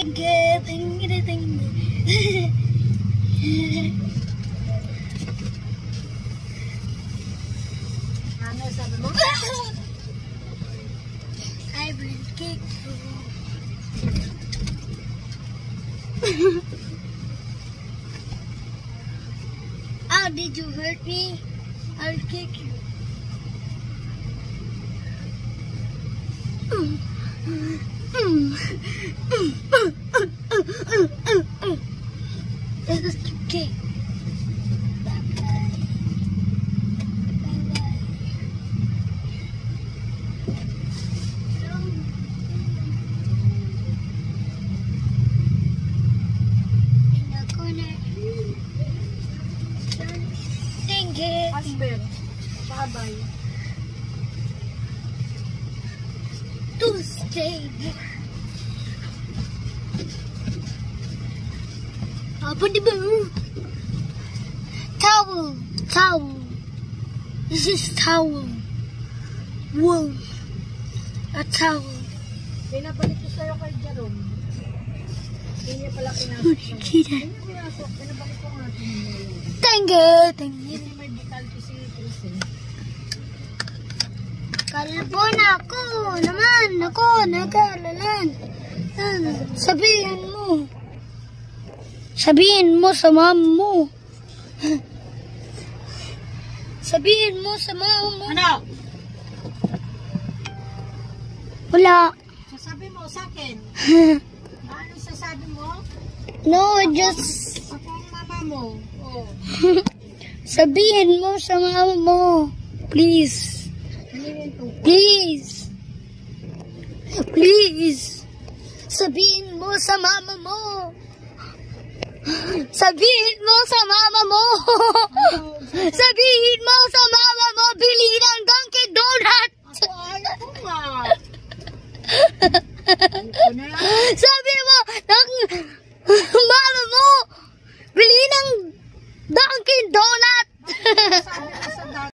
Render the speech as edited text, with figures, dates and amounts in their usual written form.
Ano sabi mo? I will kick you. How did you hurt me? I'll kick you. This is kick. Husband. Babay. To stay there. Apa di bawah? Towel. Towel. This is towel. Wool. A towel. Pinabalik ko sa'yo kay Jerome. Hindi niya pala pinasok. Kita. Hindi niya pinasok. Pinabalik ko nga. Thank you. Hindi may dekalto si Chris eh. Kalbon ako naman. Ako, nag-aalalan. Sabihin mo. Sabihin mo sa mama mo. Sabihin mo sa mama mo. Ano? Wala. Sasabi mo sa akin. Ano sasabi mo? No, just... Ako ang mama mo. Oh. Sabihin mo sa mama mo. Please. Please. Please. Sabihin mo sa mama mo. Sabihin mo sa mama mo. Sabihin mo sa mama